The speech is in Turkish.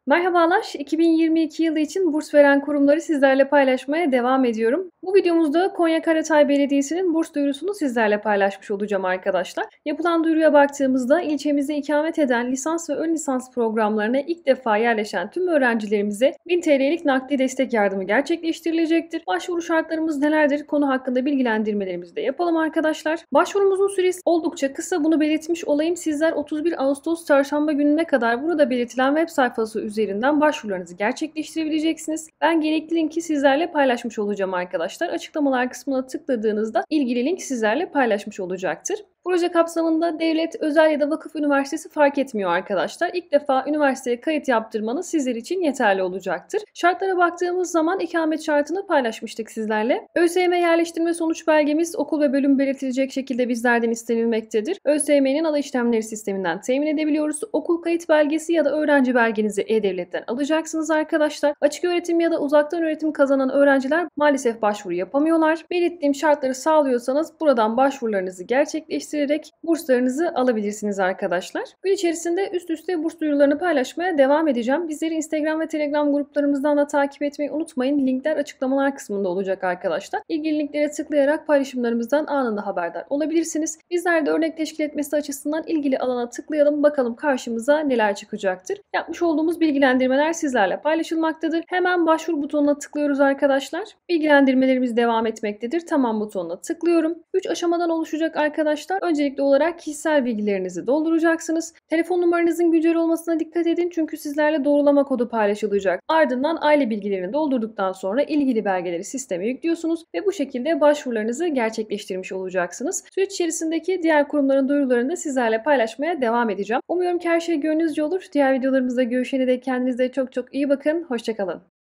Merhabalar, 2022 yılı için burs veren kurumları sizlerle paylaşmaya devam ediyorum. Bu videomuzda Konya Karatay Belediyesi'nin burs duyurusunu sizlerle paylaşmış olacağım arkadaşlar. Yapılan duyuruya baktığımızda ilçemizde ikamet eden lisans ve ön lisans programlarına ilk defa yerleşen tüm öğrencilerimize 1000 TL'lik nakdi destek yardımı gerçekleştirilecektir. Başvuru şartlarımız nelerdir? Konu hakkında bilgilendirmelerimizi de yapalım arkadaşlar. Başvurumuzun süresi oldukça kısa, bunu belirtmiş olayım. Sizler 31 Ağustos çarşamba gününe kadar burada belirtilen web sayfası üzerinden başvurularınızı gerçekleştirebileceksiniz. Ben gerekli linki sizlerle paylaşmış olacağım arkadaşlar. Açıklamalar kısmına tıkladığınızda ilgili link sizlerle paylaşmış olacaktır. Proje kapsamında devlet, özel ya da vakıf üniversitesi fark etmiyor arkadaşlar. İlk defa üniversiteye kayıt yaptırmanız sizler için yeterli olacaktır. Şartlara baktığımız zaman ikamet şartını paylaşmıştık sizlerle. ÖSYM yerleştirme sonuç belgemiz okul ve bölüm belirtilecek şekilde bizlerden istenilmektedir. ÖSYM'nin ala işlemleri sisteminden temin edebiliyoruz. Okul kayıt belgesi ya da öğrenci belgenizi E-Devlet'ten alacaksınız arkadaşlar. Açık öğretim ya da uzaktan öğretim kazanan öğrenciler maalesef başvuru yapamıyorlar. Belirttiğim şartları sağlıyorsanız buradan başvurularınızı gerçekleştirerek burslarınızı alabilirsiniz arkadaşlar. Gün içerisinde üst üste burs duyurularını paylaşmaya devam edeceğim. Bizleri Instagram ve Telegram gruplarımızdan da takip etmeyi unutmayın. Linkler açıklamalar kısmında olacak arkadaşlar. İlgili linklere tıklayarak paylaşımlarımızdan anında haberdar olabilirsiniz. Bizler de örnek teşkil etmesi açısından ilgili alana tıklayalım. Bakalım karşımıza neler çıkacaktır. Yapmış olduğumuz bilgilendirmeler sizlerle paylaşılmaktadır. Hemen başvur butonuna tıklıyoruz arkadaşlar. Bilgilendirmelerimiz devam etmektedir. Tamam butonuna tıklıyorum. 3 aşamadan oluşacak arkadaşlar. Öncelikli olarak kişisel bilgilerinizi dolduracaksınız. Telefon numaranızın güncel olmasına dikkat edin çünkü sizlerle doğrulama kodu paylaşılacak. Ardından aile bilgilerini doldurduktan sonra ilgili belgeleri sisteme yüklüyorsunuz ve bu şekilde başvurularınızı gerçekleştirmiş olacaksınız. Süreç içerisindeki diğer kurumların duyurularını da sizlerle paylaşmaya devam edeceğim. Umuyorum ki her şey gönlünüzce olur. Diğer videolarımızda görüşene dek kendinize çok çok iyi bakın. Hoşça kalın.